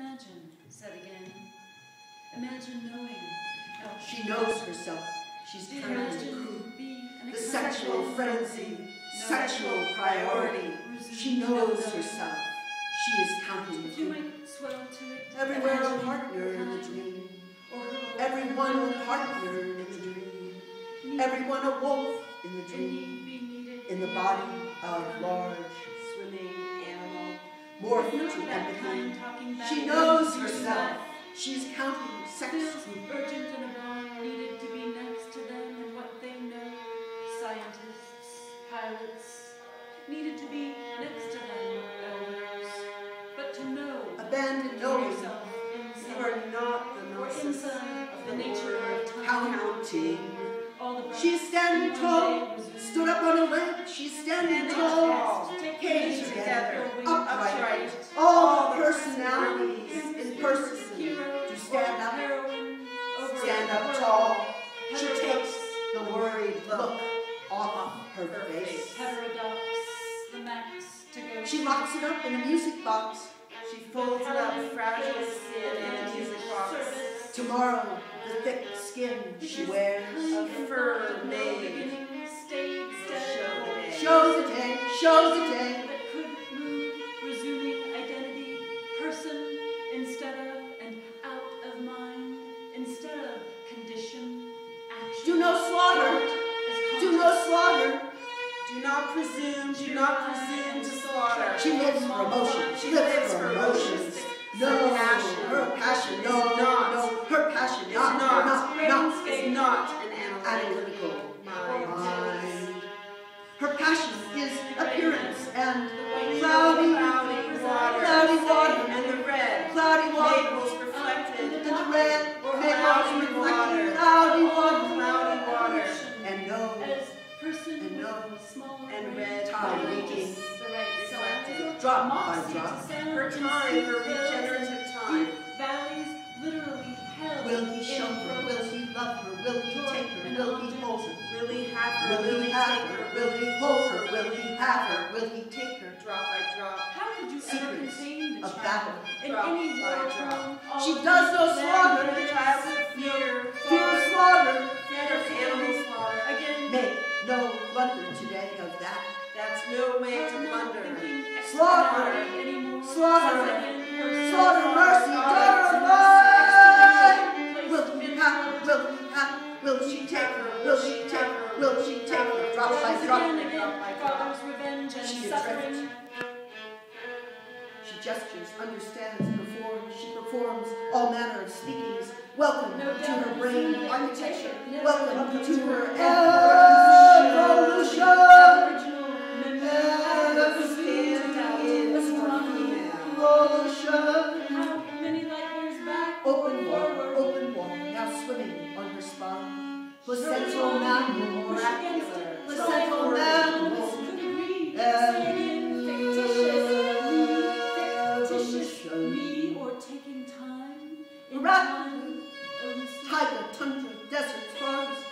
imagine, said again. Imagine knowing. No. She knows herself. She's turned to the sexual frenzy, sexual priority. She knows herself. She is counting the food. Everywhere a partner in the dream. Everyone a partner in the dream. Everyone a wolf in the dream. In the body of large swimming animal. Morphed to empathy. She knows herself. She's counting sex. Urgent and abroad needed to be next to them and what they know. Scientists, pilots, needed to be next to them, elders. But to know, abandon knowing, yourself you are not the narcissist of the nature of counting. She's standing tall, stood up on a ledge. She's standing tall, caged together, upright. All the personalities in person to stand up tall. She takes the worried look off her face. She locks it up in a music box. She folds it up, fragile skin in a music box. Tomorrow, the thick skin she wears, a fur made. Show the day, show the day. That could move, resuming identity, person instead of and out of mind, instead of condition, action. Do no slaughter, do no slaughter. Do not presume to slaughter. She lives for emotion, she lives for emotions. No, her passion, no, her passion, is not an analytical mind. Her passion is appearance and cloudy water, and the red, cloudy water, maples reflected, and the red, maples reflected, cloudy water, and no, and red, time leaking, drop by drop. Her time, her regenerative time. Valleys literally held. Will he show her? Will he love her? Will he take her? Will he hold her? Will he have her? Will he have her? Will he hold her? Will he have her? Will he take her? Drop by drop. How could you ever contain the of child battle. in Drop any by war drop. She does no slaughter. The child of fear Slaughter. Fear of animal slaughter. Again, Make no blunder today of that. That's no way to plunder. Slaughter. Slaughter. Slaughter. Mercy. Will he have her? Will he have her? Will she take her? Will she take her? Will she take her? Drop by drop. Father's revenge and suffering. She gestures, understands, performs. She performs all manner of speakings. Welcome to her brain architecture. Welcome to her evolution. Open water, now swimming on her spine. Placental mammal, oracular, placental mammal, Me or taking time in Taiga, tundra, desert, forest,